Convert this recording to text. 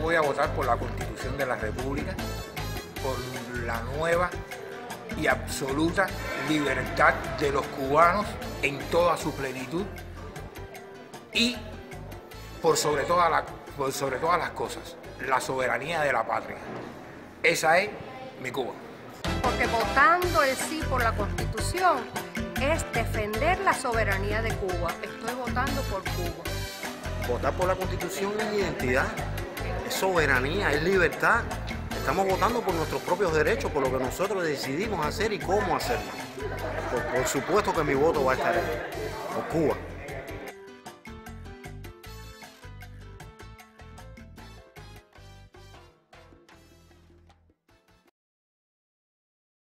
voy a votar por la Constitución de la República, por la nueva y absoluta libertad de los cubanos en toda su plenitud y por sobre todas las cosas, la soberanía de la patria. Esa es mi Cuba. Porque votando el sí por la Constitución es defender la soberanía de Cuba. Estoy votando por Cuba. Votar por la Constitución es identidad, es soberanía, es libertad. Estamos votando por nuestros propios derechos, por lo que nosotros decidimos hacer y cómo hacerlo. Por supuesto que mi voto va a estar por Cuba.